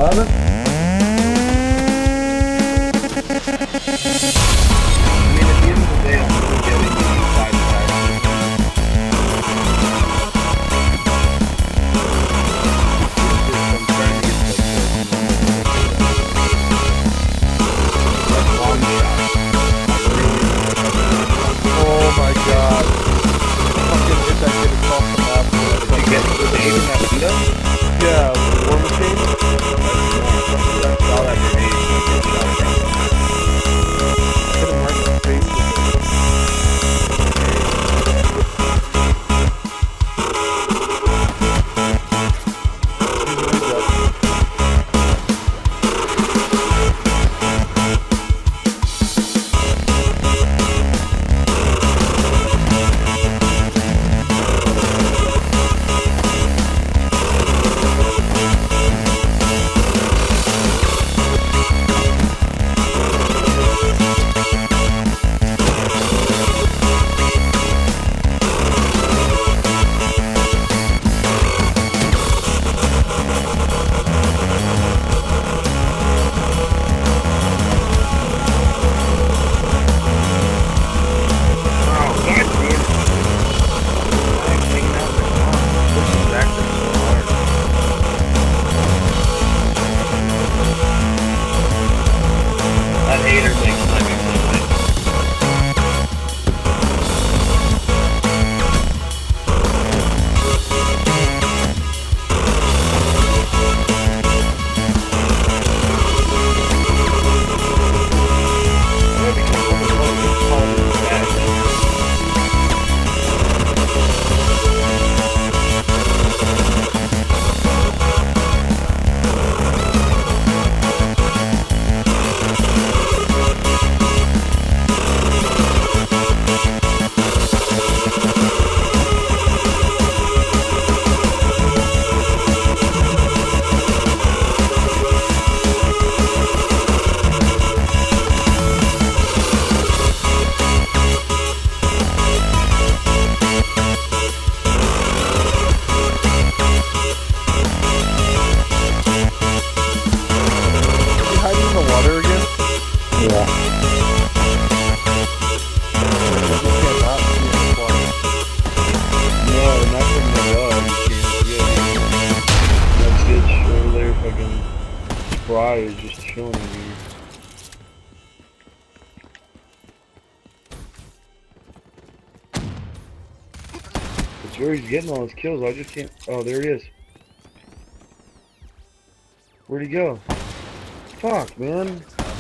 happened? I mean, at the end of the day, I'm still getting the side to side. Oh my god. Fucking hit that kid across the map. Did you get the aim in that window? Yeah, War Machine. All that grenade. Hit him right in the face with it. Fry is just chilling in here. But Jerry's getting all his kills, I just can't... Oh, there he is. Where'd he go? Fuck, man.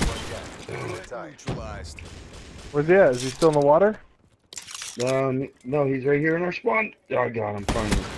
Where's he at? Is he still in the water? No, he's right here in our spawn. Oh, God, I'm finding him.